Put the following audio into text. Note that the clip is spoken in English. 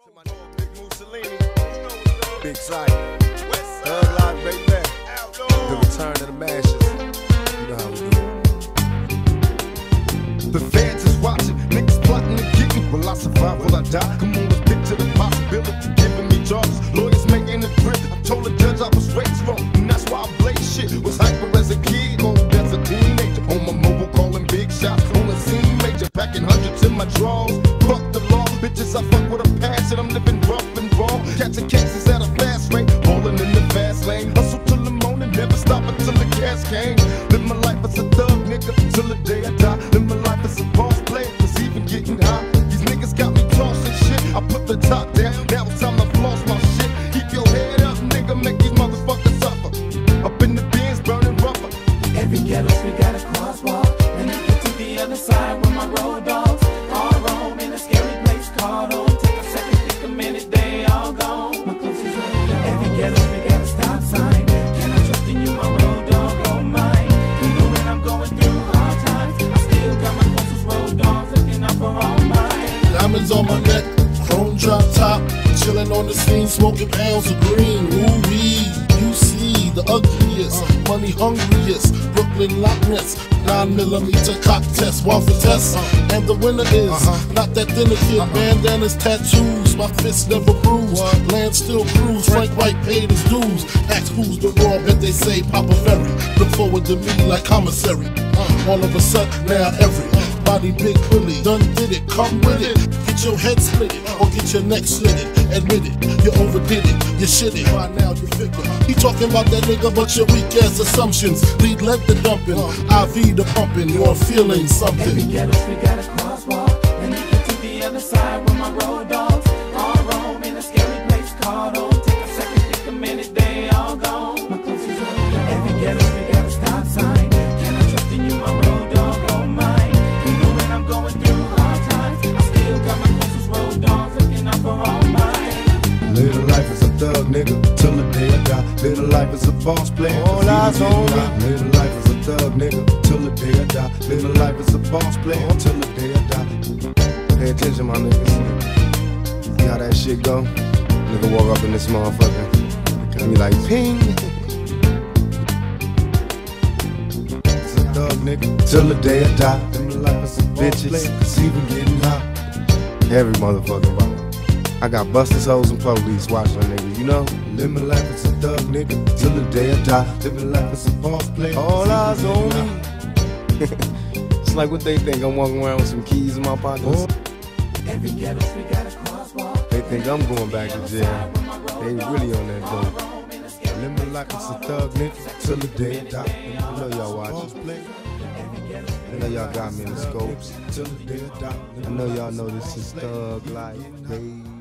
To my dog, Big Mussolini, Big Sight, Thug Life, baby. The return of the mashes. You know how we do. The feds is watching, niggas plotting to get me. Will I survive? Will I die? Come on, let's picture the possibility. Giving me charges, lawyers making a grip. I told the judge I was raised wrong, and that's why I blazed shit. Was hyper as a kid, old as a teenager. On my mobile, calling big shots. On the scene, major, packing hundreds in my drawers. Fuck the law, bitches, I fuck with a passion. I'm living rough and raw, catching cases at a fast rate, falling in the fast lane. Hustle till the morning, never stop until the cash came. Live my life as a thug, nigga, till the day I die. Live my life as a boss player, cause even getting high, these niggas got me tossing shit. I put the top down, now it's time to floss my shit. Keep your head up, nigga, make these motherfuckers suffer. Up in the bins, burning rougher. Every ghetto street got a crosswalk, and I get to the other side with my road dogs. All roam in a scary place called home. Take a second, think a minute, they all gone. My closest road dog. Every ghetto street got a stop sign. Can I trust in you, my road dog? Oh mine. Even when I'm going through hard times, I still got my closest road dogs looking out for all mine. Diamonds on my neck, chrome drop top, chilling on the scene, smoking pounds of green. Ooh-wee, you see the ugliest, money hungriest, Brooklyn Loch Ness, 9mm cock test, one for test, and the winner is not that thinner kid. Bandanas, tattoos, my fists never bruise. Land still cruise, Frank White paid his dues. Ask who's the raw, bet they say Papa Ferry. Look forward to me like commissary. All of a sudden now everybody big Willie done did it. Come with it, get your head split or get your neck slitted. Admit it, you overdid it, you shit it. By now you figure he talking about that nigga, but your weak ass assumptions lead led the dumping, IV the pumping. You're feeling something. Every ghetto street got a crosswalk, and I get to the other side with my road dogs. All roam in a scary place called home. Take a second, think a minute, they all gone. My closest road dog. Every ghetto street got a stop sign. Can I trust in you, my road dog? Oh mine. Even when I'm going through hard times, I still got my closest road dogs looking out for all mine. Live a life as a thug, nigga, till the day I die. Live a life as a boss player. All eyes on me. Live a life as a thug, nigga, till the day I die. Live a life as a boss player till the day I die. Pay attention, my niggas. See how that shit go? Nigga walk up in this motherfucker and be like, ping. As a thug, nigga, till the day I die. Live a life as a boss Bitches. player, cause even getting high. Every motherfucking body. I got busters, hoes, and police watching a nigga, you know? Live my life as a thug, nigga, till the day I die. Live a life as a boss player. All eyes on me. It's like what they think, I'm walking around with some keys in my pockets. Every ghetto street got a crosswalk. They think I'm going back to jail. They really on that dope. Live my life as a thug, nigga, till the day I die. I know y'all watching. I know y'all got me in the scopes. Till the day I die. I know y'all know this is Thug Life, baby.